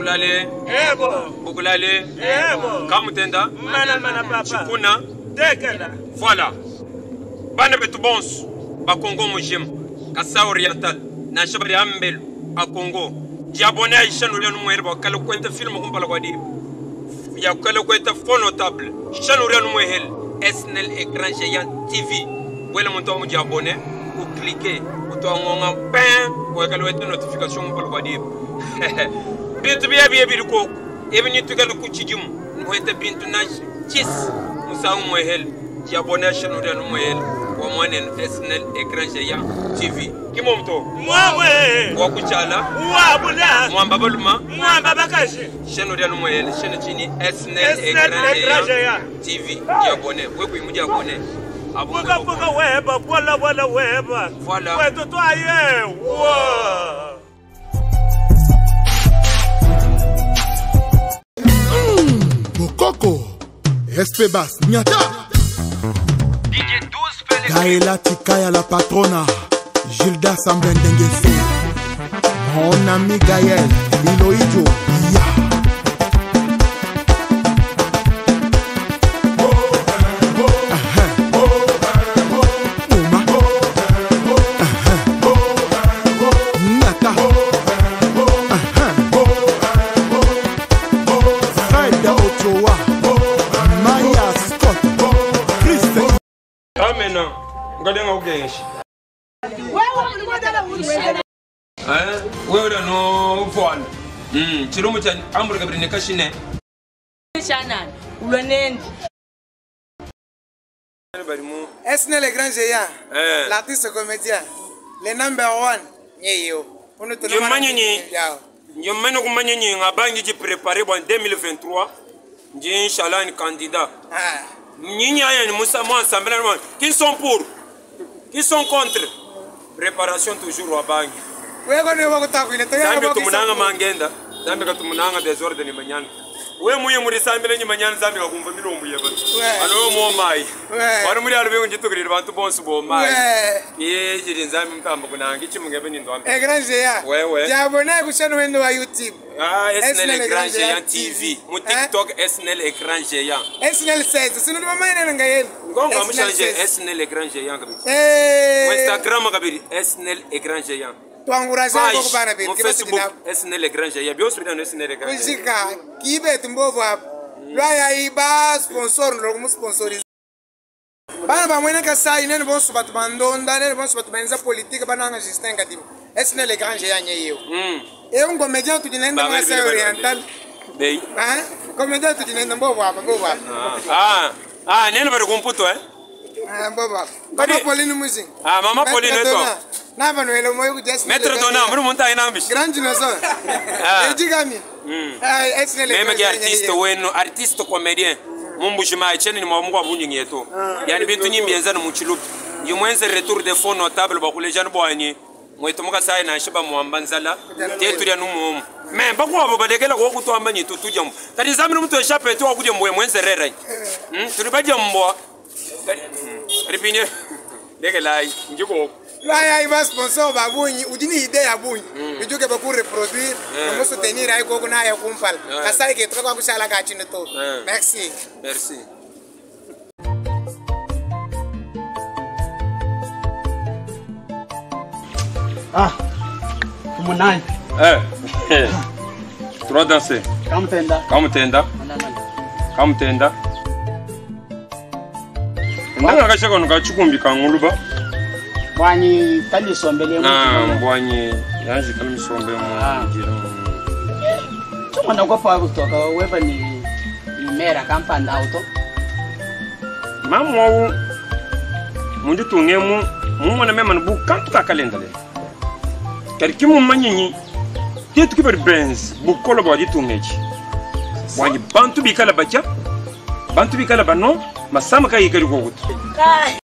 Bukulale. Ebo. Bukulale. Ebo. Kamutenda. Mana papa. Chikuna. Dekela. Voilà. Bana betu bons. Ba Congo mujim. Kasaï Orientale. Na shabari ambel a Congo. Diabonné à chaîne Orientale Mouherba. Kalo kwenta film kumpala kwa di. Ya kalo kwenta fond notable. Chaîne Orientale Mouhel. Snel Écran Géant TV. Wela monto mu diabonné. Ou cliquer. Ou to ngonga pen. Ou kalo weta notification kumpala kwa di. Bintu biya ko. Eveni tugalu kuchijum. Mwete bintu na chis. Musa Mouhel. Diabonné à chaîne Orientale Mouhel. Wa mwanen Snel Écran Géant TV. Kimomto? Mwawe. Wakuchala? Wabula. Mwamba baluma? Mwamba bakashi. Chaîne Orientale Mouhel, chaîne chini Snel Écran Géant TV. Diabonné. Weku imu diabonné. Puka weba, wala weba. Voilà. Wetu twaye. Wow. Bokoko, SP Bass, Nyata. DJ 12 Félix. Gaëla Tikaya la patrona, Gilda Sambendengeso. Mon ami Gaël, Miloïdjo, Ya. Wewe no voile. Chirumu cha ambre gabrine kashine. Chanan, ulonendi. Snel Écran Géant, l'artiste comédien, le number one. Je mène comme manier à banque qui préparé en 2023. J'ai inchallah un candidat. N'y a rien, Moussa, moi, qui sont pour, qui sont contre. Préparation toujours à banque. Zambi tumunanga mangenda, zambi katumunanga desordre ni manyana. We muye muri sambele ni manyana zambi kakumva milombu yeba. Alo mo mai. Wari muri albe unjitugirira bantu bonse bo mai. Jiri zambi mtamba kunanga ichimungebe ni ndwambe. Écran Géant. Wewe. Diabonné ku channel wenu wa YouTube. Snel Écran Géant TV. Mu TikTok Snel Écran Géant. Snel 16. Sino mama ina ngayeni. Ngonga mushaje Snel Écran Géant kabiri. Instagram kabiri Snel Écran Géant. Tuanguraza ko bana be Facebook Snel Écran Géant. Bio swida no Snel Écran Géant. Kuzika kibe tumbovu hapo. Lwaya iba sponsor ndo kumu sponsorize. Bana ba mwena Kasaï nene bonso batu bandonda nene bonso batu benza politique bana nga Justin Kadimu. Snel Écran Géant nyeyo. Un comédien tu dinenda ma Kasaï Orientale. Bei. Comédien tu dinenda mbovu hapa. Nene bari kumputo Baba. Mama Pauline music. Mama Pauline to. Na Manuel moyo ku just. Maître Dona, muru monta ina ambishi. Grand dinosaure. Ejigami. Snel. Meme ki artiste wenu, artiste comédien. Mumbushima cheni ni mwamungu abunyi nyeto. Yani bintu nyimbi enzana muchilupi. Yumwenze retour de fond notable bakule jana bwanye. Mweto muka sai na shiba muambanzala. Tetu ya numu. Me bako abo badekela ko kutoamba nyitu tujambo. Tadi zamini mtu eshape tu akuje mwenze rera. Tulibaje mbwa. Ripinye. Dekelai njiko. Là, il va sponsor babuni, ou d'une idée à bouni. Il dit que beaucoup reproduire, on va soutenir avec Gogona et Kumpal. Kasaï qui est très bien à la Gachineto. Merci. Merci. Kumunai. Tu vas danser. Kamtenda. Kamtenda. Kamtenda. Ndanga kashaka nukachukumbi kanguluba. Bwanyi kamisombele mu. Bwanyi yaje kamisombe mu. Tumana kwa pa kutoka weba ni mera kampanda auto. Mamu mundu tungemu mumwana mema nubukantu ka kalenda le. Kariki mu manyinyi tetu kiber benz bukolo bwadi tungechi. Bwanyi bantu bikala bacha. Bantu bikala bano masama kayikari gogutu.